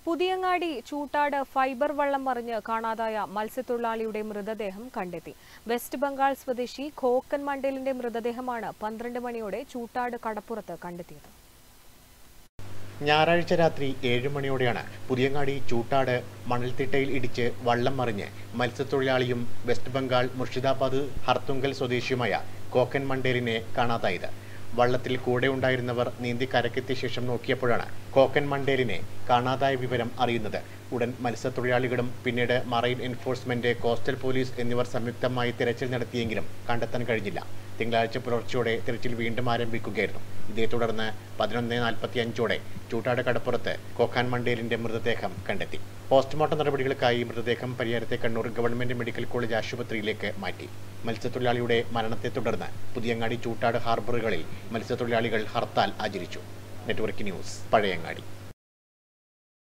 Puthiyangadi Choottad fibre വള്ളം മറിഞ്ഞ് കാണാതായ മത്സ്യത്തൊഴിലാളിയുടെ മൃതദേഹം കണ്ടെത്തി. വെസ്റ്റ് ബംഗാൾ സ്വദേശി ഖോക്കൻ മണ്ടേലിന്റെ മൃതദേഹമാണ് 12 മണിയോടെ ചൂട്ടാട് കടപ്പുറത്ത് കണ്ടെത്തിയത്. ഞായറാഴ്ച രാത്രി 7 മണിയോടെയാണ് പുതിയങ്ങാടി ചൂട്ടാട് മണൽത്തിട്ടയിൽ ഇടിച്ച് വള്ളം മറിഞ്ഞ് മത്സ്യത്തൊഴിലാളിയും വെസ്റ്റ് ബംഗാൾ മുർഷിദാബാദ് ഹർത്തുങ്കൽ സ്വദേശിയുമായ ഖോക്കൻ മണ്ടേലിനെ കാണാതായത്. വള്ളത്തിൽ കൂടെ ഉണ്ടായിരുന്നവർ നീന്തി കരക്കെത്തിയ ശേഷം നോക്കിയപ്പോഴാണ് ഖോക്കൻ മണ്ടേലിനെ കാണാതായ വിവരം അറിയുന്നത്. ഉടൻ മത്സ്യത്തൊഴിലാളികളും പിന്നീട് മറൈൻ എൻഫോഴ്സ്മെന്റ്, കോസ്റ്റൽ പോലീസ് എന്നിവർ സംയുക്തമായി തിരച്ചിൽ നടത്തിയെങ്കിലും കണ്ടെത്താൻ കഴിഞ്ഞില്ല. തിങ്കളാഴ്ച പുലർച്ചയോടെ തിരച്ചിൽ വീണ്ടും ആരംഭിക്കുകയായിരുന്നു. ഇതേ തുടർന്ന് 11:45ഓടെ ചൂട്ടാട് കടപ്പുറത്ത് ഖോക്കൻ മണ്ടേലിന്റെ മൃതദേഹം കണ്ടെത്തി. പോസ്റ്റ്മോർട്ടം നടപടികൾക്കായി മൃതദേഹം പരിയാരത്തെ കണ്ണൂർ ഗവൺമെന്റ് മെഡിക്കൽ കോളേജ് ആശുപത്രിയിലേക്ക് മാറ്റി. മത്സ്യത്തൊഴിലാളിയുടെ മരണത്തെ തുടർന്ന് പുതിയങ്ങാടി ചൂട്ടാട് ഹാർബറുകളിൽ മത്സ്യത്തൊഴിലാളികൾ ഹർത്താൽ ആചരിച്ചു. Network news, Pazhayangadi.